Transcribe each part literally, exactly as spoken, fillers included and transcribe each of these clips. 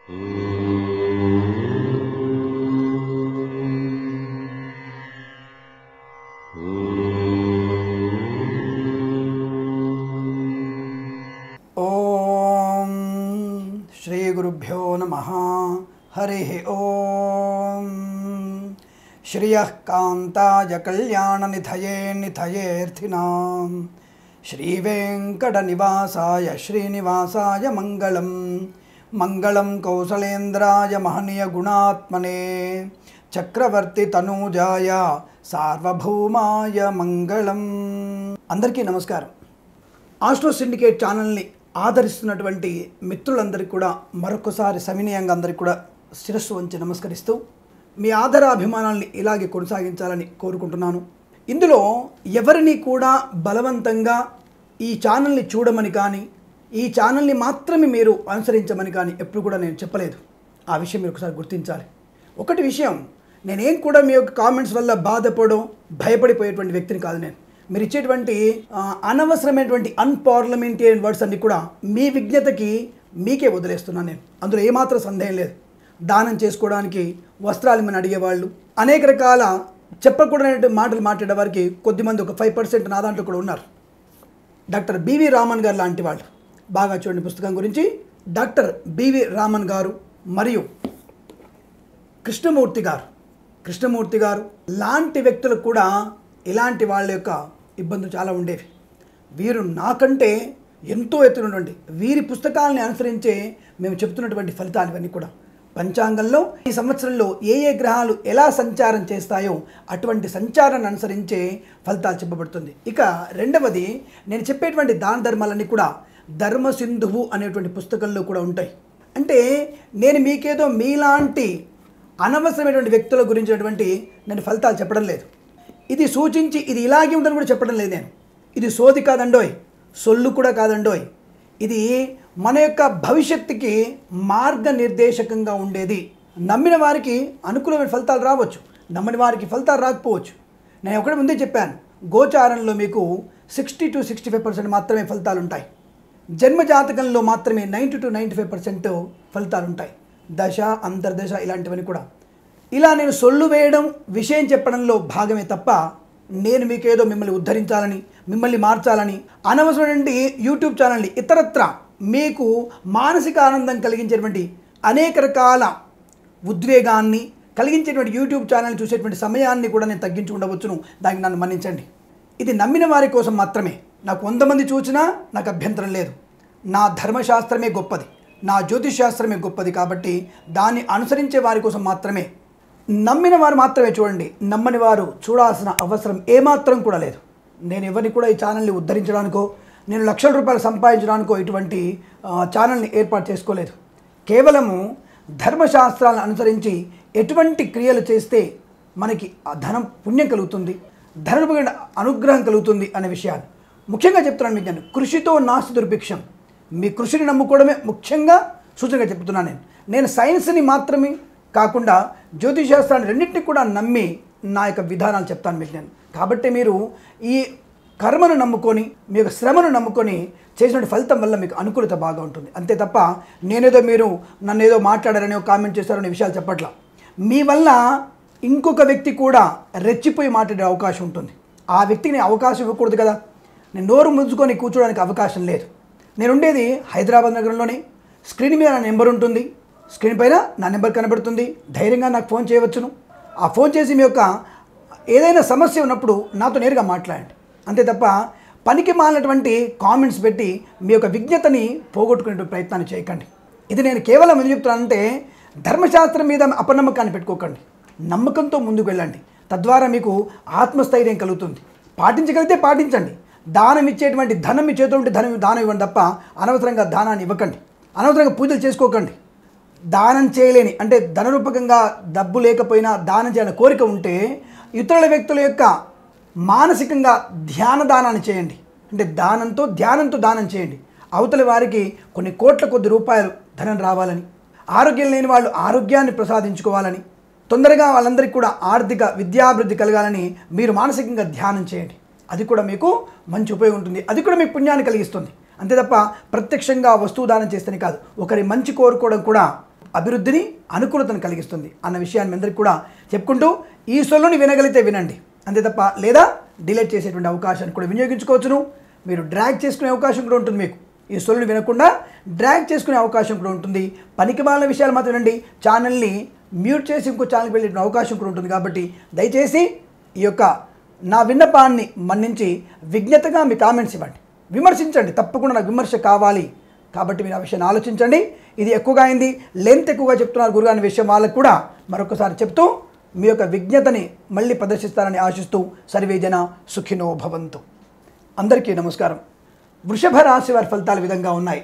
ఓం శ్రీ గురుభ్యో నమః. హరి ఓం. శ్రియః కాంతాయ కళ్యాణ నిధయే నిధయేర్థినాం శ్రీ వెంకట నివాసాయ శ్రీనివాసాయ మంగళం. మంగళం కౌసలేంద్రాయ మహనీయ గుణాత్మనే చక్రవర్తి తనూజాయ సార్వభౌమాయ మంగళం. అందరికీ నమస్కారం. ఆస్ట్రో సిండికేట్ ఛానల్ని ఆదరిస్తున్నటువంటి మిత్రులందరికీ కూడా మరొకసారి సవినయంగా అందరికీ కూడా శిరస్సు వంచి నమస్కరిస్తూ మీ ఆదరాభిమానాల్ని ఇలాగే కొనసాగించాలని కోరుకుంటున్నాను. ఇందులో ఎవరిని కూడా బలవంతంగా ఈ ఛానల్ని చూడమని కానీ ఈ ఛానల్ని మాత్రమే మీరు అనుసరించమని కానీ ఎప్పుడు కూడా నేను చెప్పలేదు. ఆ విషయం మీరు ఒకసారి గుర్తించాలి. ఒకటి విషయం, నేనేం కూడా మీ యొక్క కామెంట్స్ వల్ల బాధపడో భయపడిపోయేటువంటి వ్యక్తిని కాదు. నేను మీరు ఇచ్చేటువంటి అనవసరమైనటువంటి అన్పార్లమెంటేరియన్ వర్డ్స్ అన్ని కూడా మీ విజ్ఞతకి మీకే వదిలేస్తున్నాను నేను. అందులో ఏమాత్రం సందేహం లేదు. దానం చేసుకోవడానికి వస్త్రాలు మనం అడిగేవాళ్ళు, అనేక రకాల చెప్పకూడని మాటలు మాట్లాడే వారికి కొద్దిమంది ఒక ఫైవ్ పర్సెంట్ నా దాంట్లో కూడా ఉన్నారు. డాక్టర్ బివి రామన్ గారు లాంటి వాళ్ళు బాగా చూడండి. పుస్తకం గురించి డాక్టర్ బివి రామన్ గారు మరియు కృష్ణమూర్తి గారు కృష్ణమూర్తి గారు లాంటి వ్యక్తులకు కూడా ఇలాంటి వాళ్ళ యొక్క ఇబ్బందులు చాలా ఉండేవి. వీరు నాకంటే ఎంతో ఎత్తునటువంటి వీరి పుస్తకాలని అనుసరించే మేము చెప్తున్నటువంటి ఫలితాలు ఇవన్నీ కూడా పంచాంగంలో ఈ సంవత్సరంలో ఏ ఏ గ్రహాలు ఎలా సంచారం చేస్తాయో అటువంటి సంచారాన్ని అనుసరించే ఫలితాలు చెప్పబడుతుంది. ఇక రెండవది, నేను చెప్పేటువంటి దాన ధర్మాలన్నీ కూడా ధర్మసింధువు అనేటువంటి పుస్తకంలో కూడా ఉంటాయి. అంటే నేను మీకేదో మీలాంటి అనవసరమైనటువంటి వ్యక్తుల గురించినటువంటి నేను ఫలితాలు చెప్పడం లేదు. ఇది సూచించి ఇది ఇలాగే ఉందని కూడా చెప్పడం లేదు నేను. ఇది సోది కాదండోయ్, సొల్లు కూడా కాదండోయ్. ఇది మన యొక్క భవిష్యత్తుకి మార్గనిర్దేశకంగా ఉండేది. నమ్మిన వారికి అనుకూలమైన ఫలితాలు రావచ్చు, నమ్మని వారికి ఫలితాలు రాకపోవచ్చు. నేను ఒకటి ముందే చెప్పాను, గోచారంలో మీకు sixty two sixty five percent మాత్రమే ఫలితాలు ఉంటాయి. జన్మజాతకంలో మాత్రమే ninety two ninety five percent ఫలితాలు ఉంటాయి. దశ అంతర్దశ ఇలాంటివన్నీ కూడా ఇలా నేను సొల్లు వేయడం విషయం చెప్పడంలో భాగమే తప్ప నేను మీకేదో మిమ్మల్ని ఉద్ధరించాలని మిమ్మల్ని మార్చాలని అనవసరమైనటువంటి యూట్యూబ్ ఛానల్ని ఇతరత్ర మీకు మానసిక ఆనందం కలిగించేటువంటి అనేక రకాల ఉద్వేగాన్ని కలిగించేటువంటి యూట్యూబ్ ఛానల్ చూసేటువంటి సమయాన్ని కూడా నేను తగ్గించి ఉండవచ్చును. దానికి నన్ను మన్నించండి. ఇది నమ్మిన వారి కోసం మాత్రమే. నాకు వంద మంది చూసినా నాకు అభ్యంతరం లేదు. నా ధర్మశాస్త్రమే గొప్పది, నా జ్యోతిష్ శాస్త్రమే గొప్పది. కాబట్టి దాన్ని అనుసరించే వారి కోసం మాత్రమే. నమ్మిన వారు మాత్రమే చూడండి, నమ్మని వారు చూడాల్సిన అవసరం ఏమాత్రం కూడా లేదు. నేను ఎవరిని కూడా ఈ ఛానల్ని ఉద్ధరించడానికో నేను లక్షల రూపాయలు సంపాదించడానికో ఇటువంటి ఛానల్ని ఏర్పాటు చేసుకోలేదు. కేవలము ధర్మశాస్త్రాలను అనుసరించి ఎటువంటి క్రియలు చేస్తే మనకి ఆ ధనం పుణ్యం కలుగుతుంది, ధన అనుగ్రహం కలుగుతుంది అనే విషయాలు ముఖ్యంగా చెప్తున్నాను మీకు. నేను కృషితో నాస్తి దుర్భిక్షం. మీ కృషిని నమ్ముకోవడమే ముఖ్యంగా సూచనగా చెప్తున్నాను. నేను నేను సైన్స్ని మాత్రమే కాకుండా జ్యోతిష్ శాస్త్రాన్ని రెండింటిని కూడా నమ్మి నా యొక్క విధానాలు చెప్తాను మీకు నేను. కాబట్టి మీరు ఈ కర్మను నమ్ముకొని మీ యొక్క శ్రమను నమ్ముకొని చేసినటువంటి ఫలితం వల్ల మీకు అనుకూలత బాగా ఉంటుంది. అంతే తప్ప నేనేదో మీరు నన్ను ఏదో మాట్లాడారని కామెంట్ చేశారనే విషయాలు చెప్పట్లా. మీ వల్ల ఇంకొక వ్యక్తి కూడా రెచ్చిపోయి మాట్లాడే అవకాశం ఉంటుంది. ఆ వ్యక్తికి నేను అవకాశం ఇవ్వకూడదు కదా. నేను నోరు ముంచుకొని కూర్చోడానికి అవకాశం లేదు. నేను ఉండేది హైదరాబాద్ నగరంలోనే. స్క్రీన్ మీద నా నెంబర్ ఉంటుంది, స్క్రీన్ పైన నా నెంబర్ కనబడుతుంది. ధైర్యంగా నాకు ఫోన్ చేయవచ్చును. ఆ ఫోన్ చేసి మీ యొక్క ఏదైనా సమస్య ఉన్నప్పుడు నాతో నేరుగా మాట్లాడండి. అంతే తప్ప పనికి మాలినటువంటి కామెంట్స్ పెట్టి మీ యొక్క విజ్ఞతని పోగొట్టుకునే ప్రయత్నాన్ని చేయకండి. ఇది నేను కేవలం ఎందుకు చెప్తున్నానంటే, ధర్మశాస్త్రం మీద అపనమ్మకాన్ని పెట్టుకోకండి, నమ్మకంతో ముందుకు వెళ్ళండి. తద్వారా మీకు ఆత్మస్థైర్యం కలుగుతుంది. పాటించగలిగితే పాటించండి. దానం ఇచ్చేటువంటి ధనం మీ చేతిలో ఉంటే ధనం దానం ఇవ్వండి తప్ప అనవసరంగా దానాన్ని ఇవ్వకండి, అనవసరంగా పూజలు చేసుకోకండి. దానం చేయలేని అంటే ధనరూపకంగా డబ్బు లేకపోయినా దానం చేయాలని కోరిక ఉంటే ఇతరుల వ్యక్తుల యొక్క మానసికంగా ధ్యాన దానాన్ని చేయండి. అంటే దానంతో ధ్యానంతో దానం చేయండి. అవతలి వారికి కొన్ని కోట్ల కొద్ది రూపాయలు ధనం రావాలని, ఆరోగ్యం లేని వాళ్ళు ఆరోగ్యాన్ని ప్రసాదించుకోవాలని, తొందరగా వాళ్ళందరికీ కూడా ఆర్థిక విద్యాభివృద్ధి కలగాలని మీరు మానసికంగా ధ్యానం చేయండి. అది కూడా మీకు మంచి ఉపయోగం ఉంటుంది. అది కూడా మీకు పుణ్యాన్ని కలిగిస్తుంది. అంతే తప్ప ప్రత్యక్షంగా వస్తువు దానం చేస్తేనే కాదు, ఒకరి మంచి కోరుకోవడం కూడా అభివృద్ధిని అనుకూలతను కలిగిస్తుంది అన్న విషయాన్ని మీ అందరికీ కూడా చెప్పుకుంటూ ఈ సొల్లుని వినగలిగితే వినండి, అంతే తప్ప లేదా డిలీట్ చేసేటువంటి అవకాశాన్ని కూడా వినియోగించుకోవచ్చును. మీరు డ్రాగ్ చేసుకునే అవకాశం కూడా ఉంటుంది. మీకు ఈ సొల్లుని వినకుండా డ్రాగ్ చేసుకునే అవకాశం కూడా ఉంటుంది. పనికిమాలిన విషయాలు మాత్రం వినండి. ఛానల్ని మ్యూట్ చేసి ఇంకో ఛానల్కి వెళ్ళే అవకాశం కూడా ఉంటుంది. కాబట్టి దయచేసి ఈ యొక్క నా విన్నపాన్ని మన్నించి విజ్ఞతగా మీ కామెంట్స్ ఇవ్వండి, విమర్శించండి. తప్పకుండా నాకు విమర్శ కావాలి కాబట్టి మీరు ఆ విషయాన్ని ఆలోచించండి. ఇది ఎక్కువగా అయింది, లెంత్ ఎక్కువగా చెప్తున్నారు గురుగారు అనే విషయం వాళ్ళకు కూడా మరొకసారి చెప్తూ మీ యొక్క విజ్ఞతని మళ్ళీ ప్రదర్శిస్తారని ఆశిస్తూ సర్వే జన సుఖినో భవంతు. అందరికీ నమస్కారం. వృషభ రాశి వారి ఫలితాలు విధంగా ఉన్నాయి.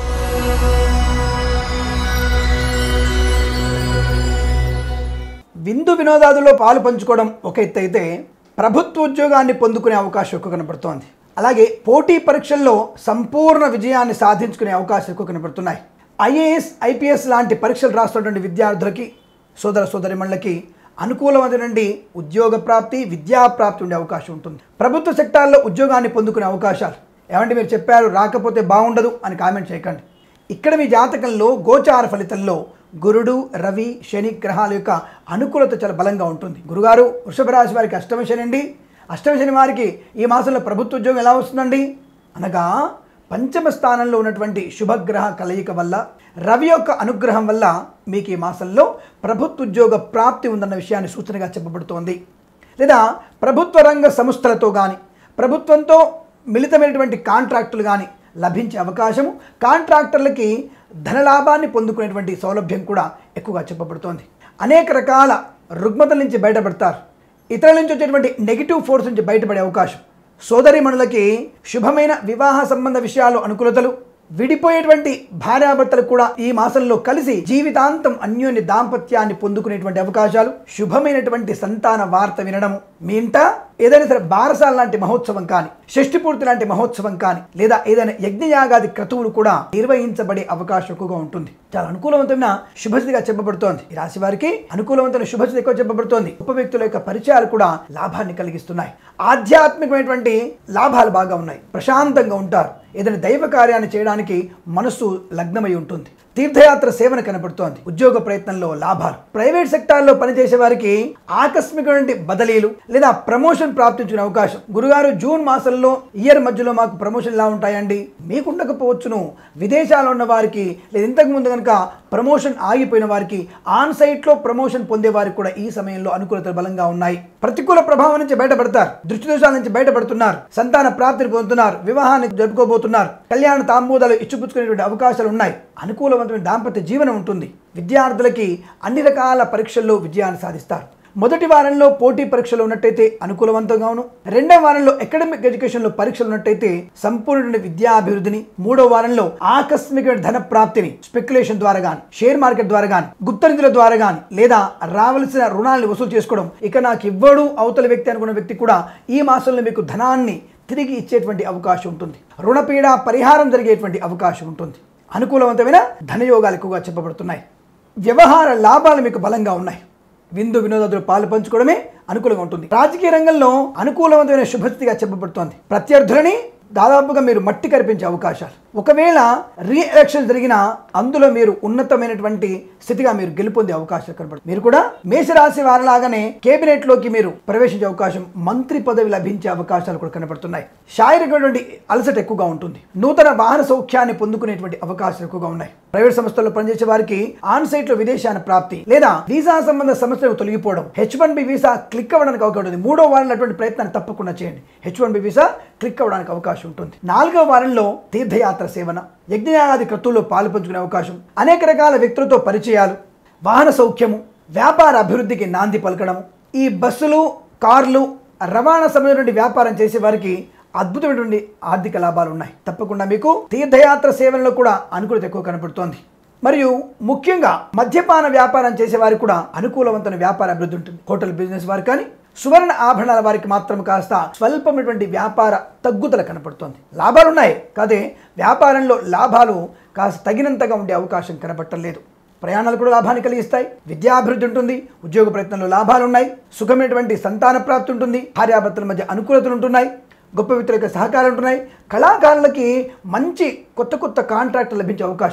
విందు వినోదాదుల్లో పాలు పంచుకోవడం ఒక ఎత్తు అయితే ప్రభుత్వ ఉద్యోగాన్ని పొందుకునే అవకాశం ఎక్కువ కనబడుతోంది. అలాగే పోటీ పరీక్షల్లో సంపూర్ణ విజయాన్ని సాధించుకునే అవకాశం ఎక్కువ కనబడుతున్నాయి. ఐఏఎస్ ఐపీఎస్ లాంటి పరీక్షలు రాస్తున్నటువంటి విద్యార్థులకి, సోదర సోదరిమణులకి అనుకూలమైనటువంటి ఉద్యోగ ప్రాప్తి, విద్యా ప్రాప్తి ఉండే అవకాశం ఉంటుంది. ప్రభుత్వ సెక్టార్లో ఉద్యోగాన్ని పొందుకునే అవకాశాలు ఏమంటే మీరు చెప్పారు రాకపోతే బాగుండదు అని కామెంట్ చేయకండి. ఇక్కడ మీ జాతకంలో గోచార ఫలితంలో గురుడు, రవి, శని గ్రహాల యొక్క అనుకూలత చాలా బలంగా ఉంటుంది. గురుగారు వృషభ రాశి వారికి అష్టమ శని అండి, అష్టమ శని వారికి ఈ మాసంలో ప్రభుత్వ ఉద్యోగం ఎలా వస్తుందండి అనగా పంచమ స్థానంలో ఉన్నటువంటి శుభగ్రహ కలయిక వల్ల, రవి యొక్క అనుగ్రహం వల్ల మీకు ఈ మాసంలో ప్రభుత్వ ఉద్యోగ ప్రాప్తి ఉందన్న విషయాన్ని సూచనగా చెప్పబడుతోంది. లేదా ప్రభుత్వ రంగ సంస్థలతో కానీ ప్రభుత్వంతో మిళితమైనటువంటి కాంట్రాక్టులు కానీ లభించే అవకాశము, కాంట్రాక్టర్లకి ధనలాభాన్ని పొందుకునేటువంటి సౌలభ్యం కూడా ఎక్కువగా చెప్పబడుతోంది. అనేక రకాల రుగ్మతల నుంచి బయటపడతారు. ఇతరుల నుంచి వచ్చేటువంటి నెగిటివ్ ఫోర్స్ నుంచి బయటపడే అవకాశం. సోదరిమణులకి శుభమైన వివాహ సంబంధ విషయాలు అనుకూలతలు, విడిపోయేటువంటి భార్యాభర్తలు కూడా ఈ మాసంలో కలిసి జీవితాంతం అన్యోన్య దాంపత్యాన్ని పొందుకునేటువంటి అవకాశాలు, శుభమైనటువంటి సంతాన వార్త వినడము, మీ ఇంట ఏదైనా సరే బారసాల లాంటి మహోత్సవం కానీ, షష్ఠి పూర్తి లాంటి మహోత్సవం కానీ, లేదా ఏదైనా యజ్ఞయాగాది క్రతువులు కూడా నిర్వహించబడే అవకాశం ఎక్కువగా ఉంటుంది. చాలా అనుకూలవంతమైన శుభస్థితిగా చెప్పబడుతోంది. ఈ రాశి వారికి అనుకూలవంతమైన శుభస్థితి ఎక్కువ చెప్పబడుతోంది. గొప్ప వ్యక్తుల యొక్క పరిచయాలు కూడా లాభాన్ని కలిగిస్తున్నాయి. ఆధ్యాత్మికమైనటువంటి లాభాలు బాగా ఉన్నాయి. ప్రశాంతంగా ఉంటారు. ఏదైనా దైవ కార్యాన్ని చేయడానికి మనస్సు లగ్నమై ఉంటుంది. తీర్థయాత్ర సేవన కనబడుతోంది. ఉద్యోగ ప్రయత్నంలో లాభాలు. ప్రైవేట్ సెక్టార్లో పనిచేసే వారికి ఆకస్మికమైన బదిలీలు లేదా ప్రమోషన్ ప్రాప్తించుకునే అవకాశం. గురుగారు జూన్ మాసంలో ఇయర్ మధ్యలో మాకు ప్రమోషన్ ఎలా ఉంటాయండి? మీకు ఉండకపోవచ్చును. విదేశాల్లో ఉన్న వారికి లేదా ఇంతకు ముందు కనుక ప్రమోషన్ ఆగిపోయిన వారికి ఆన్ సైట్లో ప్రమోషన్ పొందే వారికి కూడా ఈ సమయంలో అనుకూలతలు బలంగా ఉన్నాయి. ప్రతికూల ప్రభావం నుంచి బయటపడతారు. దృష్టి దోషాల నుంచి బయటపడుతున్నారు. సంతాన ప్రాప్తిని పొందుతున్నారు. వివాహాన్ని జరుపుకోబోతున్నారు. కళ్యాణ తాంబూలాలు ఇచ్చిపుచ్చుకునేటువంటి అవకాశాలు ఉన్నాయి. అనుకూలవంతమైన దాంపత్య జీవనం ఉంటుంది. విద్యార్థులకి అన్ని రకాల పరీక్షల్లో విజయాన్ని సాధిస్తారు. మొదటి వారంలో పోటీ పరీక్షలు ఉన్నట్టయితే అనుకూలవంతంగాను, రెండవ వారంలో అకాడమిక్ ఎడ్యుకేషన్లో పరీక్షలు ఉన్నట్టయితే సంపూర్ణ విద్యాభివృద్ధిని, మూడో వారంలో ఆకస్మిక ధన ప్రాప్తిని స్పెక్యులేషన్ ద్వారా కానీ, షేర్ మార్కెట్ ద్వారా కానీ, గుప్త నిధుల ద్వారా కానీ, లేదా రావాల్సిన రుణాలను వసూలు చేసుకోవడం, ఇక నాకు ఇవ్వడు అవతల వ్యక్తి అనుకున్న వ్యక్తి కూడా ఈ మాసంలో మీకు ధనాన్ని తిరిగి ఇచ్చేటువంటి అవకాశం ఉంటుంది. రుణపీడ పరిహారం జరిగేటువంటి అవకాశం ఉంటుంది. అనుకూలవంతమైన ధనయోగాలు ఎక్కువగా చెప్పబడుతున్నాయి. వ్యవహార లాభాలు మీకు బలంగా ఉన్నాయి. విందు వినోదాదులు పాలు పంచుకోవడమే అనుకూలంగా ఉంటుంది. రాజకీయ రంగంలో అనుకూలవంతమైన శుభస్థితిగా చెప్పబడుతోంది. ప్రత్యర్థులని దాదాపుగా మీరు మట్టి కరిపించే అవకాశాలు. ఒకవేళ రీ ఎలక్షన్ జరిగినా అందులో మీరు ఉన్నతమైనటువంటి స్థితిగా మీరు గెలుపొందే అవకాశాలు కనబడుతుంది. మీరు కూడా మేషరాశి వారిలాగానే కేబినెట్ లోకి మీరు ప్రవేశించే అవకాశం, మంత్రి పదవి లభించే అవకాశాలు కూడా కనబడుతున్నాయి. శారీరకమైనటువంటి అలసట ఎక్కువగా ఉంటుంది. నూతన వాహన సౌఖ్యాన్ని పొందుకునేటువంటి అవకాశాలు ఎక్కువగా ఉన్నాయి. ప్రైవేట్ సంస్థల్లో పనిచేసే వారికి ఆన్ సైట్ లో విదేశాన ప్రాప్తి లేదా వీసా సంబంధ సమస్యలు తొలగిపోవడం, H one B visa click అవ్వడానికి అవకాశం ఉంది. మూడో వారంలో అటువంటి ప్రయత్నాన్ని తప్పకుండా చేయండి. H one B visa click అవ్వడానికి అవకాశం ఉంటుంది. నాలుగో వారంలో తీర్థయాత్ర సేవన, యజ్ఞయాగాది క్రతువుల్లో పాలు పంచుకునే అవకాశం, అనేక రకాల వ్యక్తులతో పరిచయాలు, వాహన సౌఖ్యము, వ్యాపార అభివృద్ధికి నాంది పలకడము. ఈ బస్సులు, కార్లు, రవాణా సంబంధించిన వ్యాపారం చేసే వారికి అద్భుతమైనటువంటి ఆర్థిక లాభాలు ఉన్నాయి. తప్పకుండా మీకు తీర్థయాత్ర సేవల్లో కూడా అనుకూలత ఎక్కువ కనబడుతోంది. మరియు ముఖ్యంగా మద్యపాన వ్యాపారం చేసే వారికి కూడా అనుకూలవంతమైన వ్యాపార అభివృద్ధి ఉంటుంది. హోటల్ బిజినెస్ వారికి కానీ, సువర్ణ ఆభరణాల వారికి మాత్రం కాస్త స్వల్పమైనటువంటి వ్యాపార తగ్గుదల కనపడుతోంది. లాభాలు ఉన్నాయి కాదే వ్యాపారంలో లాభాలు కాస్త తగినంతగా ఉండే అవకాశం కనబట్టలేదు. ప్రయాణాలు కూడా లాభాన్ని కలిగిస్తాయి. విద్యాభివృద్ధి ఉంటుంది. ఉద్యోగ ప్రయత్నంలో లాభాలు ఉన్నాయి. సుఖమైనటువంటి సంతాన ప్రాప్తి ఉంటుంది. భార్యాభర్తల మధ్య అనుకూలతలు ఉంటున్నాయి. గొప్ప వ్యక్తుల యొక్క సహకారాలు ఉంటున్నాయి. కళాకారులకి మంచి కొత్త కొత్త కాంట్రాక్ట్ లభించే అవకాశం.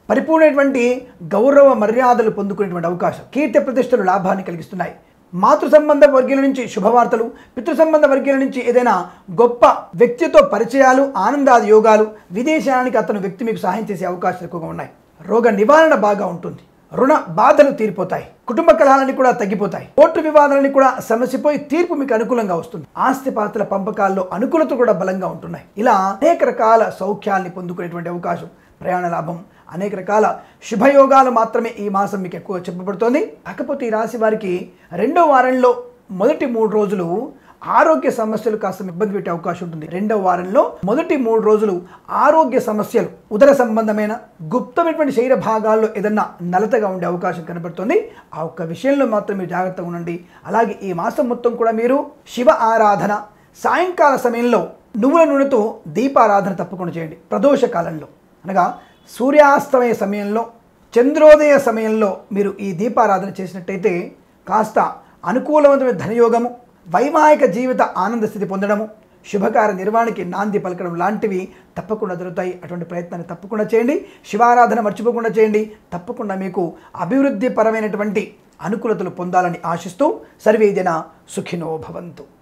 పరిపూర్ణమైనటువంటి గౌరవ మర్యాదలు పొందుకునేటువంటి అవకాశం, కీర్తి ప్రతిష్టలు లాభాన్ని కలిగిస్తున్నాయి. మాతృ సంబంధ వర్గీయుల నుంచి శుభవార్తలు, పితృ సంబంధ వర్గీయుల నుంచి ఏదైనా గొప్ప వ్యక్తితో పరిచయాలు, ఆనందాది యోగాలు, విదేశానికి అతను వ్యక్తి మీకు సహాయం చేసే అవకాశాలు ఎక్కువగా ఉన్నాయి. రోగ నివారణ బాగా ఉంటుంది. రుణ బాధలు తీరిపోతాయి. కుటుంబ కలహాలన్నీ కూడా తగ్గిపోతాయి. కోర్టు వివాదాలని కూడా సమస్యపోయి తీర్పు మీకు అనుకూలంగా వస్తుంది. ఆస్తిపాస్తుల పంపకాల్లో అనుకూలత కూడా బలంగా ఉంటున్నాయి. ఇలా అనేక రకాల సౌఖ్యాల్ని పొందుకునేటువంటి అవకాశం, ప్రయాణ లాభం, అనేక రకాల శుభయోగాలు మాత్రమే ఈ మాసం మీకు ఎక్కువ చెప్పబడుతోంది. కాకపోతే ఈ రాశి వారికి రెండో వారంలో మొదటి మూడు రోజులు ఆరోగ్య సమస్యలు కాస్త ఇబ్బంది పెట్టే అవకాశం ఉంటుంది. రెండవ వారంలో మొదటి మూడు రోజులు ఆరోగ్య సమస్యలు, ఉదర సంబంధమైన గుప్తమైనటువంటి శరీర భాగాల్లో ఏదన్నా నలతగా ఉండే అవకాశం కనబడుతుంది. ఆ ఒక్క విషయంలో మాత్రం మీరు జాగ్రత్తగా ఉండండి. అలాగే ఈ మాసం మొత్తం కూడా మీరు శివ ఆరాధన, సాయంకాల సమయంలో నువ్వుల నూనెతో దీపారాధన తప్పకుండా చేయండి. ప్రదోష కాలంలో అనగా సూర్యాస్తమయ సమయంలో, చంద్రోదయ సమయంలో మీరు ఈ దీపారాధన చేసినట్టయితే కాస్త అనుకూలవంతమైన ధనయోగము, వైవాహిక జీవిత ఆనంద స్థితి పొందడము, శుభకార్య నిర్వహణకి నాంది పలకడం లాంటివి తప్పకుండా జరుగుతాయి. అటువంటి ప్రయత్నాన్ని తప్పకుండా చేయండి. శివారాధన మర్చిపోకుండా చేయండి. తప్పకుండా మీకు అభివృద్ధి పరమైనటువంటి అనుకూలతలు పొందాలని ఆశిస్తూ సర్వే జన సుఖినో భవంతు.